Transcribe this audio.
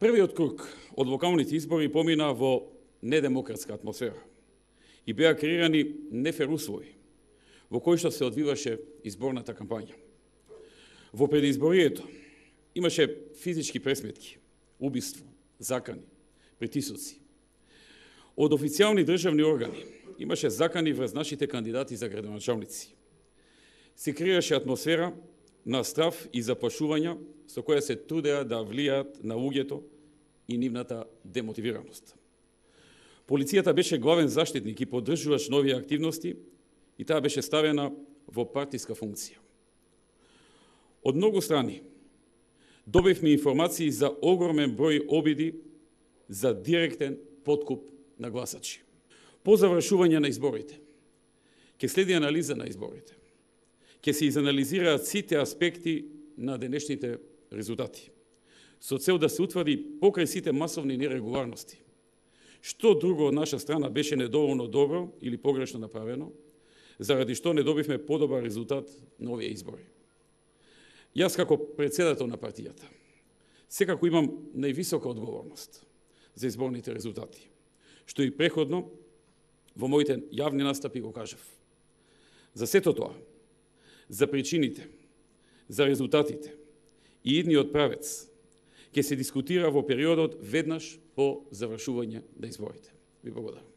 Првиот круг од локалните избори помина во недемократска атмосфера и беа креирани нефер услови во кои што се одвиваше изборната кампања. Во предизборието имаше физички пресметки, убиство, закани, притисоци. Од официјални државни органи имаше закани врз нашите кандидати за градоначалници. Се креираше атмосфера на страв и заплашувања со која се трудеа да влијаат на луѓето и нивната демотивираност. Полицијата беше главен заштитник и поддржувач нови активности и таа беше ставена во партиска функција. Од многу страни добивме информации за огромен број обиди за директен подкуп на гласачи. По завршување на изборите ќе следи анализа на изборите. Ќе се изанализираат сите аспекти на денешните резултати, со цел да се утврди покрај сите масовни нерегуларности. Што друго од наша страна беше недоволно добро или погрешно направено, заради што не добивме подобар резултат на овие избори. Јас како председател на партијата секако имам највисока одговорност за изборните резултати, што и преходно во моите јавни настапи го кажав. За сето тоа, за причините, за резултатите и идниот правец ќе се дискутира во периодот веднаш по завршување на изборите. Ви благодарам.